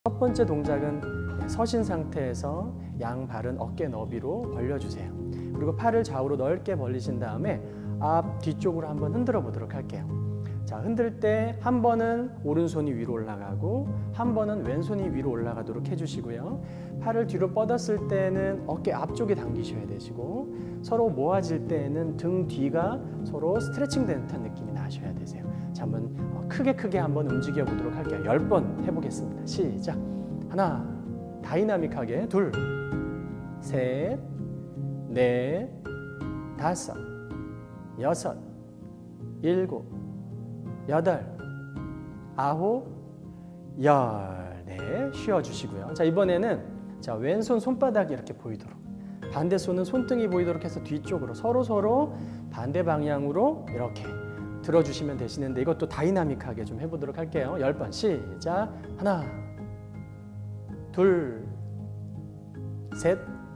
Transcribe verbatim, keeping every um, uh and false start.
첫 번째 동작은 서신 상태에서 양발은 어깨 너비로 벌려주세요. 그리고 팔을 좌우로 넓게 벌리신 다음에 앞, 뒤쪽으로 한번 흔들어 보도록 할게요. 자, 흔들 때 한 번은 오른손이 위로 올라가고 한 번은 왼손이 위로 올라가도록 해주시고요. 팔을 뒤로 뻗었을 때는 어깨 앞쪽에 당기셔야 되시고 서로 모아질 때는 등 뒤가 서로 스트레칭 되는 듯한 느낌이 나셔야 되세요. 자, 한번 크게 크게 한번 움직여 보도록 할게요. 열 번 해보겠습니다. 시작! 하나, 다이나믹하게 둘, 셋, 넷, 다섯, 여섯, 일곱, 여덟, 아홉, 열. 네, 쉬어주시고요. 자, 이번에는 자, 왼손 손바닥이 이렇게 보이도록, 반대 손은 손등이 보이도록 해서 뒤쪽으로 서로 서로 반대 방향으로 이렇게 들어주시면 되시는데 이것도 다이나믹하게 좀 해보도록 할게요. 열 번 시작! 하나, 둘, 셋,